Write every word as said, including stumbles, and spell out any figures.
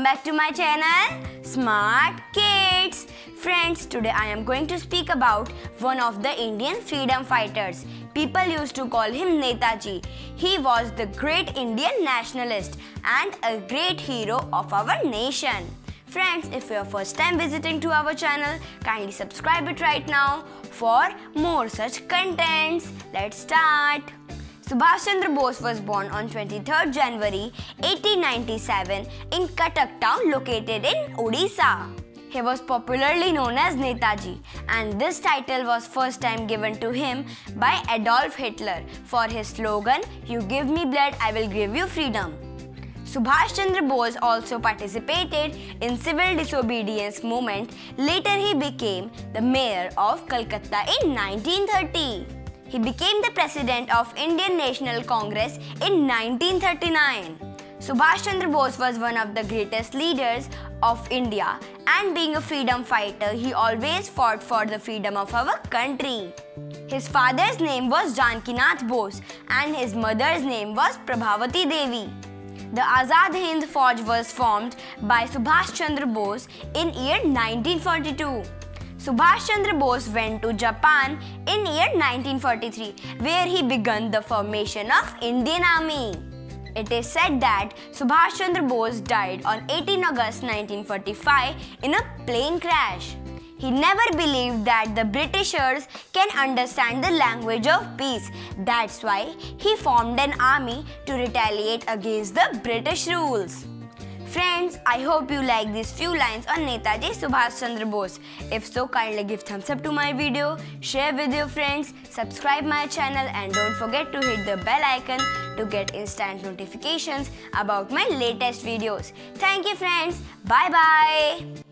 back to my channel Smart Kids. Friends, today I am going to speak about one of the Indian freedom fighters. People used to call him Netaji. He was the great Indian nationalist and a great hero of our nation. Friends, if you are first time visiting to our channel, kindly subscribe it right now for more such contents. Let's start. Subhash Chandra Bose was born on twenty-third January eighteen ninety-seven in Cuttack town located in Odisha. He was popularly known as Netaji, and this title was first time given to him by Adolf Hitler for his slogan, "You give me blood, I will give you freedom." Subhash Chandra Bose also participated in civil disobedience movement. Later he became the mayor of Calcutta in nineteen thirty. He became the president of Indian National Congress in nineteen thirty-nine. Subhash Chandra Bose was one of the greatest leaders of India, and being a freedom fighter, he always fought for the freedom of our country. His father's name was Janakinath Bose and his mother's name was Prabhavati Devi. The Azad Hind Fauj was formed by Subhash Chandra Bose in year nineteen forty-two. Subhash Chandra Bose went to Japan in year nineteen forty-three, where he began the formation of Indian Army. It is said that Subhash Chandra Bose died on eighteenth August nineteen forty-five in a plane crash. He never believed that the Britishers can understand the language of peace. That's why he formed an army to retaliate against the British rules. Friends, I hope you like these few lines on Netaji Subhash Chandra Bose. If so, kindly give thumbs up to my video, share with your friends, subscribe my channel and don't forget to hit the bell icon to get instant notifications about my latest videos. Thank you friends. Bye bye.